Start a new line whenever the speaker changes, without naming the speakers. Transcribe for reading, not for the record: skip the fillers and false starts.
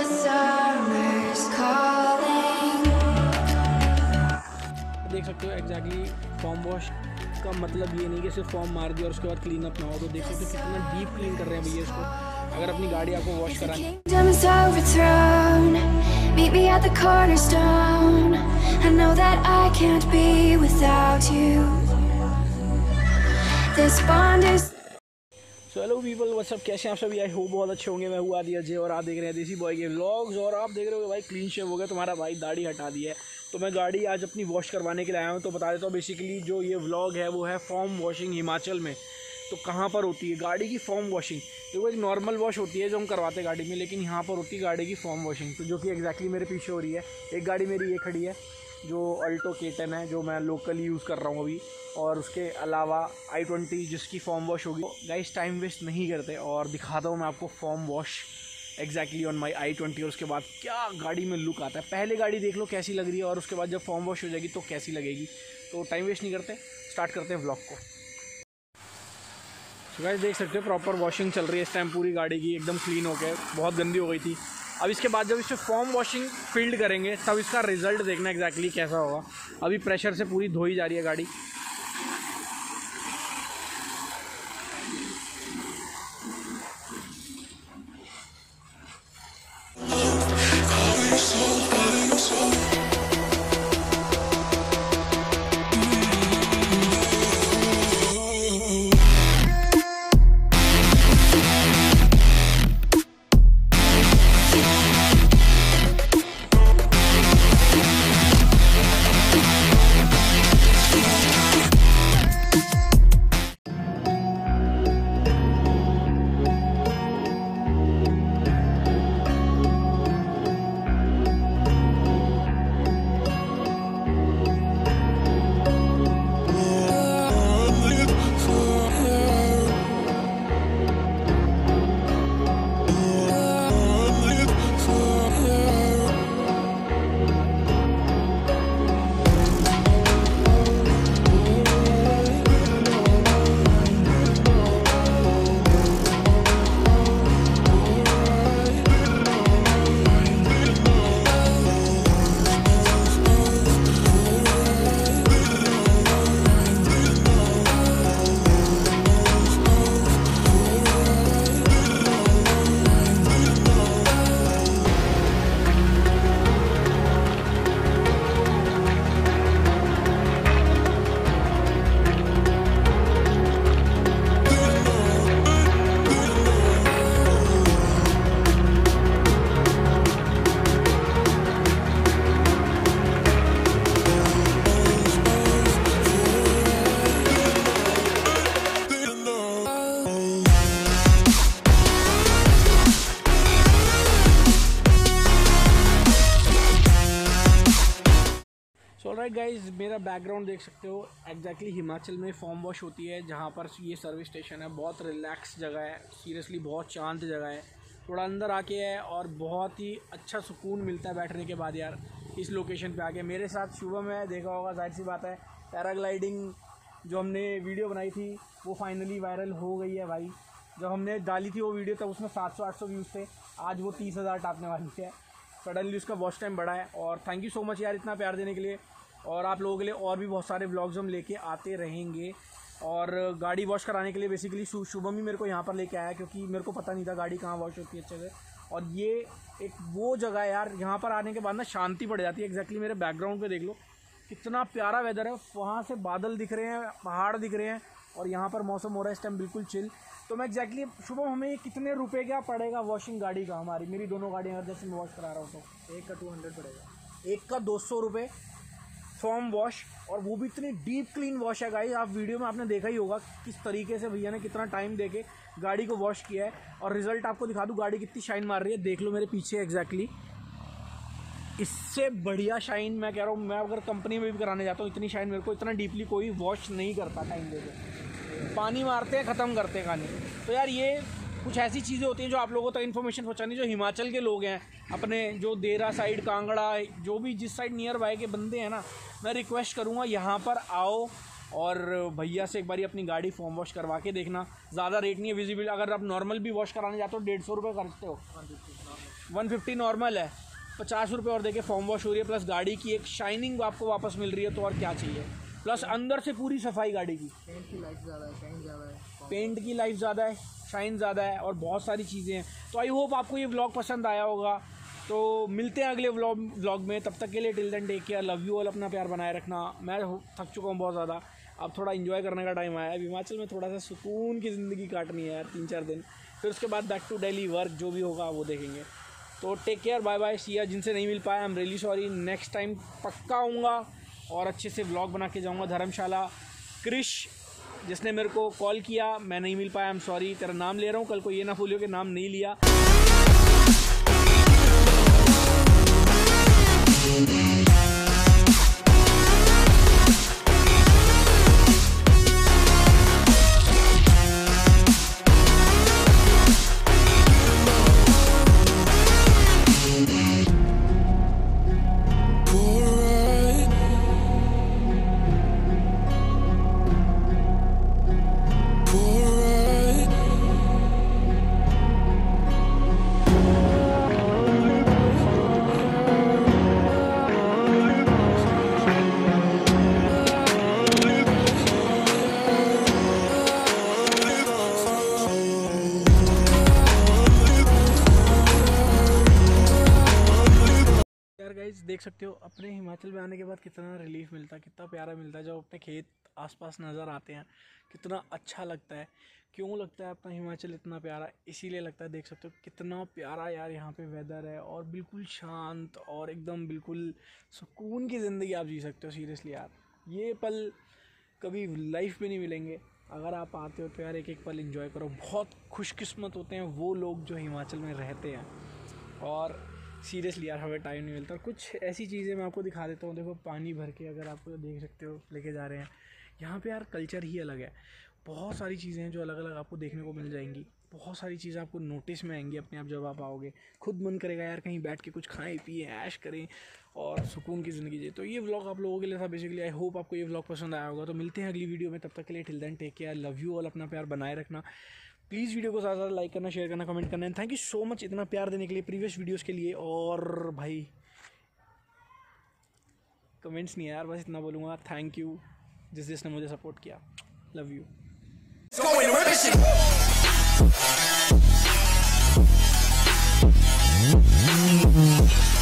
summer's calling.
देख सकते हो एग्जैक्टली फॉर्म वॉश का मतलब ये नहीं कि सिर्फ फॉर्म मार दिया और उसके बाद क्लीन अप ना हो। तो देख सकते हो कितना डीप क्लीन कर रहे हैं भैया इसको। अगर अपनी गाड़ी आपको वॉश करानी
Kingdom is overthrown. Meet me at the cornerstone. I know that I can't be without you. This bond is.
So hello people, what's up, कैसे हैं आप सभी? आई होप बहुत अच्छे होंगे। मैं हूँ आदि अजय और आप देख रहे हैं देसी बॉय के व्लॉग्स। और आप देख रहे हो भाई क्लीन शेव हो गया, तुम्हारा भाई दाढ़ी हटा दी है। तो मैं गाड़ी आज अपनी वॉश करवाने के लिए आया हूँ। तो बता देता हूँ बेसिकली जो ये व्लॉग है वो है फॉर्म वॉशिंग हिमाचल में। तो कहाँ पर होती है गाड़ी की फॉर्म वॉशिंग? देखो एक नॉर्मल वॉश होती है जो हम करवाते हैं गाड़ी में, लेकिन यहाँ पर होती है गाड़ी की फॉर्म वॉशिंग। तो जो कि एग्जैक्टली मेरे पीछे हो रही है। एक गाड़ी मेरी ये खड़ी है जो अल्टो K10 है, जो मैं लोकली यूज़ कर रहा हूँ अभी। और उसके अलावा I20 जिसकी फॉर्म वॉश होगी। गाइस टाइम वेस्ट नहीं करते और दिखाता हूँ मैं आपको foam wash exactly on my I20। और उसके बाद क्या गाड़ी में लुक आता है, पहले गाड़ी देख लो कैसी लग रही है और उसके बाद जब फॉर्म वॉश हो जाएगी तो कैसी लगेगी। तो टाइम वेस्ट नहीं करते, स्टार्ट करते हैं व्लॉग को। तो गाइस देख सकते हो प्रॉपर वॉशिंग चल रही है इस टाइम पूरी गाड़ी की, एकदम क्लीन हो गया, बहुत गंदी हो गई थी। अब इसके बाद जब इसमें फॉर्म वॉशिंग फील्ड करेंगे तब इसका रिजल्ट देखना एग्जैक्टली कैसा होगा। अभी प्रेशर से पूरी धोई जा रही है गाड़ी। ऑलराइट गाइज, मेरा बैकग्राउंड देख सकते हो एग्जैक्टली हिमाचल में फॉर्म वॉश होती है, जहाँ पर ये सर्विस स्टेशन है। बहुत रिलैक्स जगह है, सीरियसली बहुत शांत जगह है। थोड़ा अंदर आके है और बहुत ही अच्छा सुकून मिलता है बैठने के बाद यार इस लोकेशन पे आके। मेरे साथ शुभम है, देखा होगा, जाहिर सी बात है। पैराग्लाइडिंग जो हमने वीडियो बनाई थी वो फाइनली वायरल हो गई है भाई। जब हमने डाली थी वो वीडियो तब उसमें 700-800 व्यूज़ थे, आज वो 30,000 टापने वाली है। सडनली उसका वॉच टाइम बढ़ा है और थैंक यू सो मच यार इतना प्यार देने के लिए। और आप लोगों के लिए और भी बहुत सारे व्लॉग्स हम लेके आते रहेंगे। और गाड़ी वॉश कराने के लिए बेसिकली शुभम ही मेरे को यहाँ पर लेके आया, क्योंकि मेरे को पता नहीं था गाड़ी कहाँ वॉश होती है अच्छे से। और ये एक वो जगह है यार, यहाँ पर आने के बाद ना शांति पड़ जाती है। एग्जैक्टली मेरे बैकग्राउंड पे देख लो कितना प्यारा वेदर है, वहाँ से बादल दिख रहे हैं, पहाड़ दिख रहे हैं और यहाँ पर मौसम हो रहा है इस टाइम बिल्कुल चिल। तो मैं एग्जैक्टली शुभम, हमें कितने रुपए क्या पड़ेगा वॉशिंग गाड़ी का? हमारी मेरी दोनों गाड़ियाँ अगर जैसे मैं वॉश करा रहा हूँ तो एक का 200 पड़ेगा, एक का 200 रुपये फॉर्म वॉश। और वो भी इतनी डीप क्लीन वॉश है गाइस। आप वीडियो में आपने देखा ही होगा किस तरीके से भैया ने कितना टाइम देके गाड़ी को वॉश किया है। और रिजल्ट आपको दिखा दूँ, गाड़ी कितनी शाइन मार रही है, देख लो मेरे पीछे एग्जैक्टली। इससे बढ़िया शाइन मैं कह रहा हूँ, मैं अगर कंपनी में भी कराने जाता हूँ इतनी शाइन मेरे को इतना डीपली कोई वॉश नहीं करता टाइम देके। पानी मारते हैं, ख़त्म करते हैं खाने। तो यार ये कुछ ऐसी चीज़ें होती हैं जो आप लोगों तक इन्फॉर्मेशन पहुँचानी, जो हिमाचल के लोग हैं अपने, जो देरा साइड, कांगड़ा, जो भी जिस साइड नियर बाय के बंदे हैं ना, मैं रिक्वेस्ट करूँगा यहाँ पर आओ और भैया से एक बारी अपनी गाड़ी फॉर्म वॉश करवा के देखना। ज़्यादा रेट नहीं है, विजिबल। अगर आप नॉर्मल भी वॉश कराने जाते हो 150 रुपये खर्चते हो, 150 नॉर्मल है, 50 रुपये और देके फॉर्म वॉश हो रही है, प्लस गाड़ी की एक शाइनिंग आपको वापस मिल रही है, तो और क्या चाहिए। प्लस अंदर से पूरी सफाई गाड़ी की,
पेंट की लाइफ ज़्यादा है, शाइन ज़्यादा है,
पेंट की लाइफ ज़्यादा है, शाइन ज़्यादा है और बहुत सारी चीज़ें हैं। तो आई होप आपको ये व्लॉग पसंद आया होगा। तो मिलते हैं अगले व्लॉग में, तब तक के लिए till then take care, love you all, अपना प्यार बनाए रखना। मैं थक चुका हूँ बहुत ज़्यादा, अब थोड़ा एंजॉय करने का टाइम आया है। हिमाचल में थोड़ा सा सुकून की ज़िंदगी काटनी है यार 3-4 दिन, फिर उसके बाद बैक टू दिल्ली, वर्क जो भी होगा वो देखेंगे। तो take care, bye bye, Siya. जिनसे नहीं मिल पाया I am really sorry, next time पक्का आऊँगा और अच्छे से व्लॉग बना के जाऊँगा। धर्मशाला क्रिश जिसने मेरे को कॉल किया, मैं नहीं मिल पाया, आई एम सॉरी, तेरा नाम ले रहा हूँ, कल को ये ना भूलियो कि नाम नहीं लिया। गाइस देख सकते हो अपने हिमाचल में आने के बाद कितना रिलीफ मिलता है, कितना प्यारा मिलता है जब अपने खेत आसपास नज़र आते हैं, कितना अच्छा लगता है। क्यों लगता है अपना हिमाचल इतना प्यारा? इसीलिए लगता है, देख सकते हो कितना प्यारा यार यहाँ पे वेदर है और बिल्कुल शांत और एकदम बिल्कुल सुकून की ज़िंदगी आप जी सकते हो। सीरियसली यार ये पल कभी लाइफ में नहीं मिलेंगे, अगर आप आते हो तो यार एक एक पल एंजॉय करो। बहुत खुशकिस्मत होते हैं वो लोग जो हिमाचल में रहते हैं, और सीरियसली यार हमें टाइम नहीं मिलता। और कुछ ऐसी चीज़ें मैं आपको दिखा देता हूँ। देखो पानी भर के, अगर आपको देख सकते हो लेके जा रहे हैं यहाँ पे यार, कल्चर ही अलग है। बहुत सारी चीज़ें हैं जो अलग अलग आपको देखने को मिल जाएंगी, बहुत सारी चीज़ें आपको नोटिस में आएंगी अपने आप जब आप आओगे। खुद मन करेगा यार कहीं बैठ के कुछ खाएं पिए, ऐश करें और सुकून की ज़िंदगी जिए। तो ये व्लॉग आप लोगों के लिए था बेसिकली। आई होप आपको ये व्लॉग पसंद आया होगा। तो मिलते हैं अगली वीडियो में, तब तक के लिए till then take care, love you all, अपना प्यार बनाए रखना। प्लीज़ वीडियो को ज़्यादा ज़्यादा लाइक करना, शेयर करना, कमेंट करना। And thank you so much इतना प्यार देने के लिए प्रीवियस वीडियोज़ के लिए। और भाई कमेंट्स नहीं है यार, बस इतना बोलूँगा, थैंक यू जिसने मुझे सपोर्ट किया। Love you.